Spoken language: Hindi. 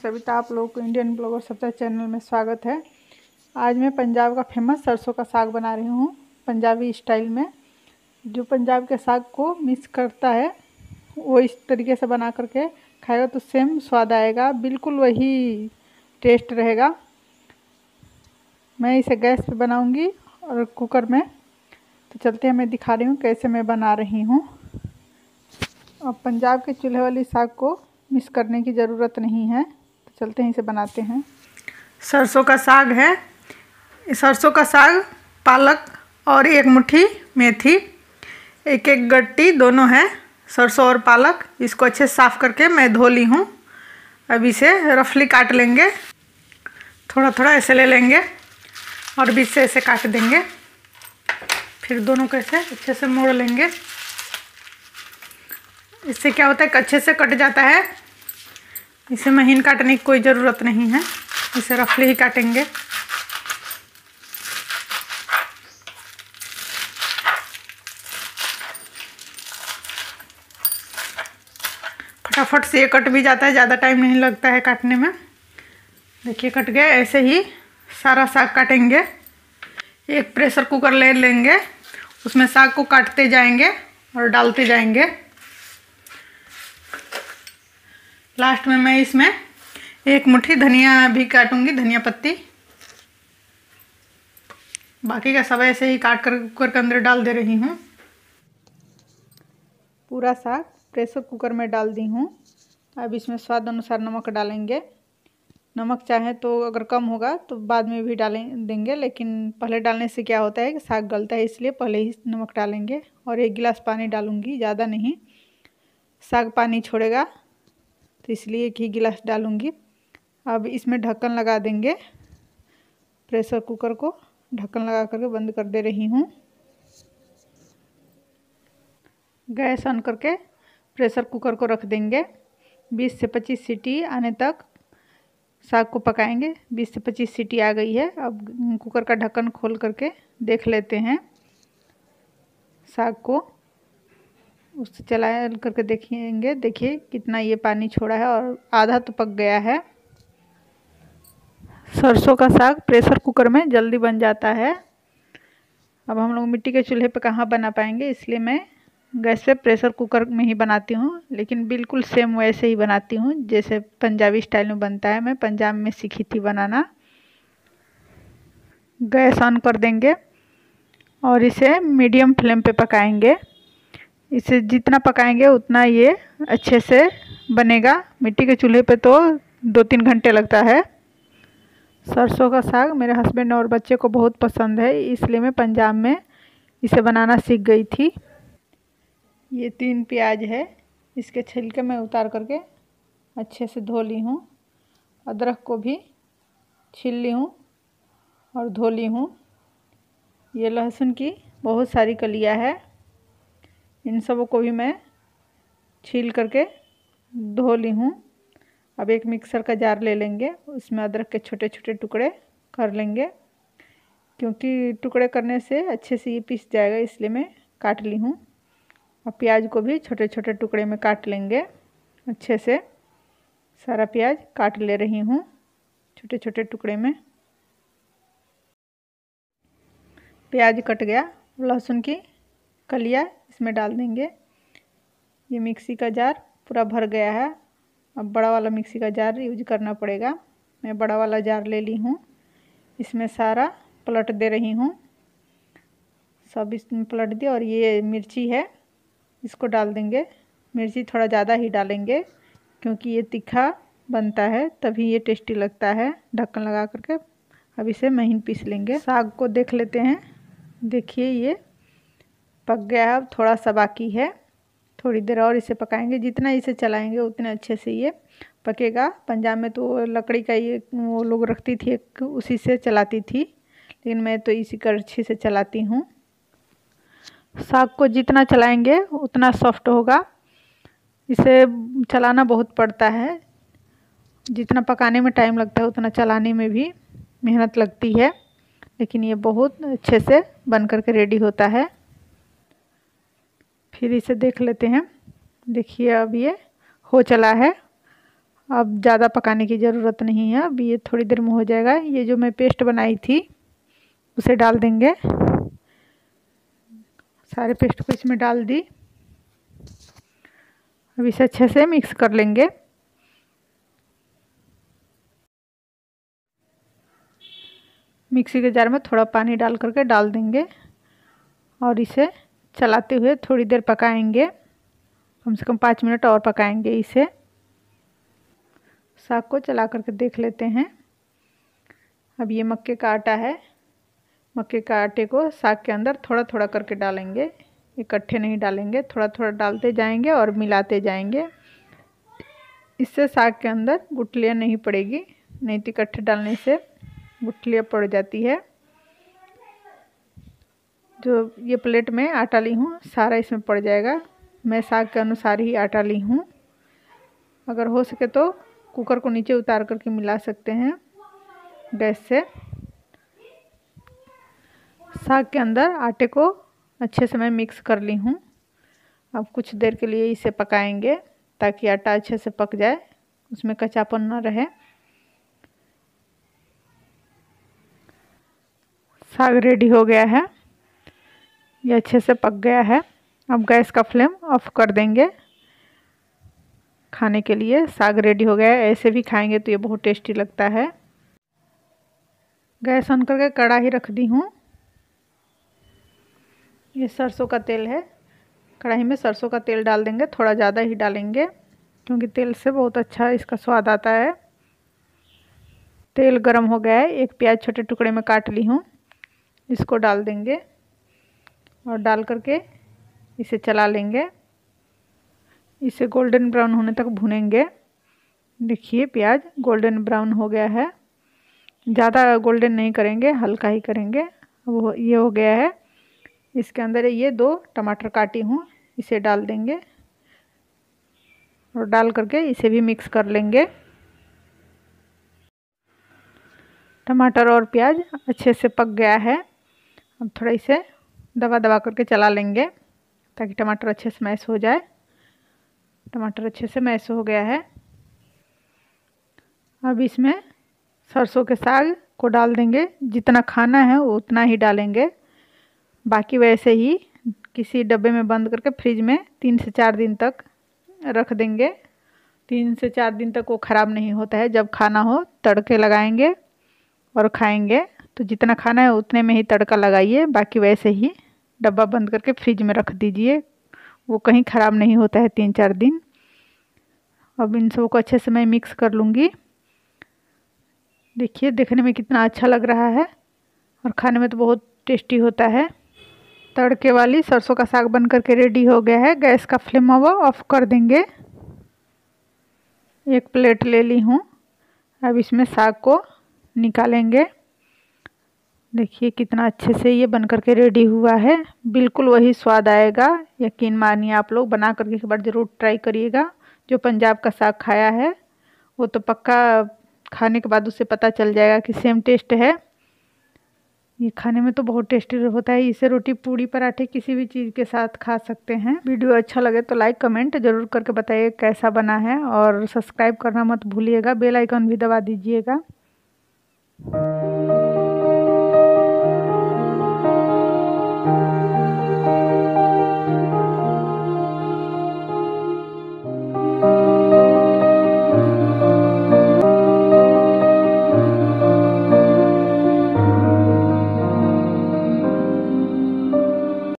सविता, आप लोगों को इंडियन ब्लॉगर सविता चैनल में स्वागत है। आज मैं पंजाब का फेमस सरसों का साग बना रही हूँ पंजाबी स्टाइल में। जो पंजाब के साग को मिक्स करता है वो इस तरीके से बना करके खाएगा तो सेम स्वाद आएगा, बिल्कुल वही टेस्ट रहेगा। मैं इसे गैस पे बनाऊंगी और कुकर में। तो चलते हैं, मैं दिखा रही हूँ कैसे मैं बना रही हूँ। अब पंजाब के चूल्हे वाली साग को मिक्स करने की ज़रूरत नहीं है, तो चलते हैं इसे बनाते हैं। सरसों का साग है, सरसों का साग, पालक और एक मुट्ठी मेथी, एक एक गट्टी दोनों है, सरसों और पालक। इसको अच्छे से साफ़ करके मैं धो ली हूँ। अब इसे रफली काट लेंगे, थोड़ा थोड़ा ऐसे ले लेंगे और बीच से ऐसे काट देंगे। फिर दोनों को ऐसे अच्छे से मोड़ लेंगे। इससे क्या होता है कि अच्छे से कट जाता है। इसे महीन काटने की कोई ज़रूरत नहीं है, इसे रफली ही काटेंगे। फटाफट से ये कट भी जाता है, ज़्यादा टाइम नहीं लगता है काटने में। देखिए कट गया। ऐसे ही सारा साग काटेंगे। एक प्रेशर कुकर ले लेंगे, उसमें साग को काटते जाएंगे और डालते जाएंगे। लास्ट में मैं इसमें एक मुट्ठी धनिया भी काटूंगी, धनिया पत्ती। बाकी का सब ऐसे ही काट कर कुकर के अंदर डाल दे रही हूँ। पूरा साग प्रेशर कुकर में डाल दी हूँ। अब इसमें स्वाद अनुसार नमक डालेंगे। नमक चाहे तो अगर कम होगा तो बाद में भी देंगे, लेकिन पहले डालने से क्या होता है कि साग गलता है, इसलिए पहले ही नमक डालेंगे। और 1 गिलास पानी डालूंगी, ज़्यादा नहीं, साग पानी छोड़ेगा तो इसलिए 1 ही गिलास डालूंगी। अब इसमें ढक्कन लगा देंगे। प्रेशर कुकर को ढक्कन लगा करके बंद कर दे रही हूँ। गैस ऑन करके प्रेशर कुकर को रख देंगे। 20 से 25 सीटी आने तक साग को पकाएंगे। 20 से 25 सीटी आ गई है। अब कुकर का ढक्कन खोल करके देख लेते हैं साग को। उससे चला करके देखेंगे। देखिए कितना ये पानी छोड़ा है और आधा तो पक गया है। सरसों का साग प्रेशर कुकर में जल्दी बन जाता है। अब हम लोग मिट्टी के चूल्हे पे कहाँ बना पाएंगे, इसलिए मैं गैस पे प्रेशर कुकर में ही बनाती हूँ। लेकिन बिल्कुल सेम वैसे ही बनाती हूँ जैसे पंजाबी स्टाइल में बनता है। मैं पंजाब में सीखी थी बनाना। गैस ऑन कर देंगे और इसे मीडियम फ्लेम पे पकाएंगे। इसे जितना पकाएंगे उतना ये अच्छे से बनेगा। मिट्टी के चूल्हे पे तो 2-3 घंटे लगता है। सरसों का साग मेरे हस्बैंड और बच्चे को बहुत पसंद है, इसलिए मैं पंजाब में इसे बनाना सीख गई थी। ये 3 प्याज है, इसके छिलके मैं उतार करके अच्छे से धो ली हूँ। अदरक को भी छील ली हूँ और धो ली हूँ। ये लहसुन की बहुत सारी कलियाँ है, इन सबों को भी मैं छील करके धो ली हूँ। अब एक मिक्सर का जार ले लेंगे, उसमें अदरक के छोटे छोटे टुकड़े कर लेंगे, क्योंकि टुकड़े करने से अच्छे से ये पीस जाएगा, इसलिए मैं काट ली हूँ। और प्याज को भी छोटे छोटे टुकड़े में काट लेंगे। अच्छे से सारा प्याज काट ले रही हूँ छोटे छोटे टुकड़े में। प्याज कट गया। लहसुन की कलियाँ इसमें डाल देंगे। ये मिक्सी का जार पूरा भर गया है। अब बड़ा वाला मिक्सी का जार यूज करना पड़ेगा। मैं बड़ा वाला जार ले ली हूँ। इसमें सारा पलट दे रही हूँ, सब इसमें पलट दिया। और ये मिर्ची है, इसको डाल देंगे। मिर्ची थोड़ा ज़्यादा ही डालेंगे क्योंकि ये तीखा बनता है, तभी ये टेस्टी लगता है। ढक्कन लगा करके अब इसे महीन पीस लेंगे। साग को देख लेते हैं। देखिए ये पक गया है, अब थोड़ा सा बाकी है। थोड़ी देर और इसे पकाएंगे। जितना इसे चलाएंगे उतने अच्छे से ये पकेगा। पंजाब में तो लकड़ी का ये वो लोग रखती थी, उसी से चलाती थी, लेकिन मैं तो इसी करछी से चलाती हूँ। साग को जितना चलाएंगे उतना सॉफ्ट होगा। इसे चलाना बहुत पड़ता है। जितना पकाने में टाइम लगता है उतना चलाने में भी मेहनत लगती है, लेकिन ये बहुत अच्छे से बन करके रेडी होता है। फिर इसे देख लेते हैं। देखिए अब ये हो चला है। अब ज़्यादा पकाने की ज़रूरत नहीं है, अब ये थोड़ी देर में हो जाएगा। ये जो मैं पेस्ट बनाई थी उसे डाल देंगे, सारे पेस्ट को इसमें डाल दी। अब इसे अच्छे से मिक्स कर लेंगे। मिक्सी के जार में थोड़ा पानी डाल करके डाल देंगे और इसे चलाते हुए थोड़ी देर पकाएंगे, कम से कम 5 मिनट और पकाएंगे इसे। साग को चला करके देख लेते हैं। अब ये मक्के का आटा है, मक्के का आटे को साग के अंदर थोड़ा थोड़ा करके डालेंगे, इकट्ठे नहीं डालेंगे, थोड़ा थोड़ा डालते जाएंगे और मिलाते जाएंगे। इससे साग के अंदर गुठलियाँ नहीं पड़ेगी, नहीं तो इकट्ठे डालने से गुठलियाँ पड़ जाती है। जो ये प्लेट में आटा ली हूँ सारा इसमें पड़ जाएगा। मैं साग के अनुसार ही आटा ली हूँ। अगर हो सके तो कुकर को नीचे उतार करके मिला सकते हैं गैस से। साग के अंदर आटे को अच्छे से मैं मिक्स कर ली हूँ। अब कुछ देर के लिए इसे पकाएंगे ताकि आटा अच्छे से पक जाए, उसमें कच्चापन ना रहे। साग रेडी हो गया है, ये अच्छे से पक गया है। अब गैस का फ्लेम ऑफ कर देंगे। खाने के लिए साग रेडी हो गया है। ऐसे भी खाएंगे तो ये बहुत टेस्टी लगता है। गैस ऑन करके कढ़ाई रख दी हूँ। ये सरसों का तेल है, कढ़ाई में सरसों का तेल डाल देंगे, थोड़ा ज़्यादा ही डालेंगे क्योंकि तेल से बहुत अच्छा इसका स्वाद आता है। तेल गरम हो गया है, एक प्याज छोटे टुकड़े में काट ली हूँ, इसको डाल देंगे और डाल करके इसे चला लेंगे। इसे गोल्डन ब्राउन होने तक भूनेंगे। देखिए प्याज गोल्डन ब्राउन हो गया है, ज़्यादा गोल्डन नहीं करेंगे, हल्का ही करेंगे। वो ये हो गया है। इसके अंदर ये 2 टमाटर काटी हूँ, इसे डाल देंगे और डाल करके इसे भी मिक्स कर लेंगे। टमाटर और प्याज अच्छे से पक गया है। अब थोड़ा इसे दबा दबा करके चला लेंगे ताकि टमाटर अच्छे से मैश हो जाए। टमाटर अच्छे से मैश हो गया है। अब इसमें सरसों के साग को डाल देंगे, जितना खाना है उतना ही डालेंगे, बाकी वैसे ही किसी डब्बे में बंद करके फ्रिज में 3 से 4 दिन तक रख देंगे। 3 से 4 दिन तक वो ख़राब नहीं होता है। जब खाना हो तड़के लगाएंगे और खाएंगे, तो जितना खाना है उतने में ही तड़का लगाइए, बाकी वैसे ही डब्बा बंद करके फ्रिज में रख दीजिए, वो कहीं ख़राब नहीं होता है 3-4 दिन। अब इन सबको अच्छे से मैं मिक्स कर लूँगी। देखिए देखने में कितना अच्छा लग रहा है और खाने में तो बहुत टेस्टी होता है। तड़के वाली सरसों का साग बन करके रेडी हो गया है। गैस का फ्लेम अब ऑफ कर देंगे। एक प्लेट ले ली हूँ, अब इसमें साग को निकालेंगे। देखिए कितना अच्छे से ये बन करके रेडी हुआ है, बिल्कुल वही स्वाद आएगा, यकीन मानिए। आप लोग बना करके एक बार ज़रूर ट्राई करिएगा। जो पंजाब का साग खाया है वो तो पक्का खाने के बाद उससे पता चल जाएगा कि सेम टेस्ट है। ये खाने में तो बहुत टेस्टी होता है। इसे रोटी पूड़ी पराठे किसी भी चीज़ के साथ खा सकते हैं। वीडियो अच्छा लगे तो लाइक कमेंट ज़रूर करके बताइए कैसा बना है, और सब्सक्राइब करना मत भूलिएगा, बेल आइकन भी दबा दीजिएगा।